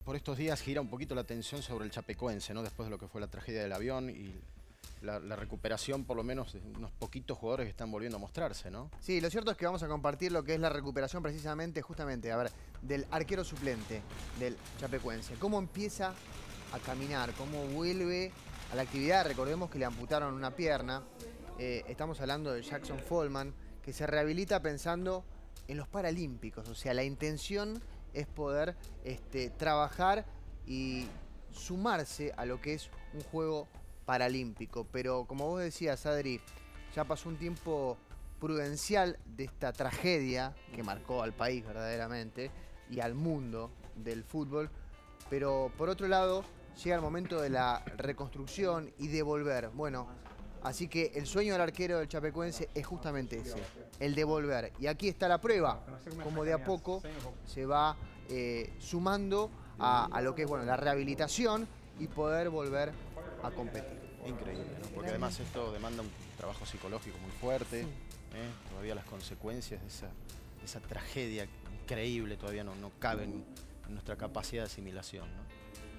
por estos días gira un poquito la atención sobre el Chapecoense, ¿no? Después de lo que fue la tragedia del avión y la recuperación, por lo menos, de unos poquitos jugadores que están volviendo a mostrarse, ¿no? Sí, lo cierto es que vamos a compartir lo que es la recuperación precisamente, justamente, a ver, del arquero suplente del Chapecoense. Cómo empieza a caminar, cómo vuelve a la actividad. Recordemos que le amputaron una pierna. Estamos hablando de Jackson Follman, que se rehabilita pensando en los Paralímpicos. O sea, la intención es poder trabajar y sumarse a lo que es un juego paralímpico. Pero como vos decías, Adri, ya pasó un tiempo prudencial de esta tragedia que marcó al país verdaderamente y al mundo del fútbol. Pero por otro lado, llega el momento de la reconstrucción y de volver. Bueno, así que el sueño del arquero del Chapecoense es justamente ese, el de volver. Y aquí está la prueba, como de a poco se va sumando a lo que es, bueno, la rehabilitación y poder volver a competir. Increíble, ¿no? Porque además esto demanda un trabajo psicológico muy fuerte, Sí. Todavía las consecuencias de esa tragedia increíble todavía no caben en nuestra capacidad de asimilación, ¿no?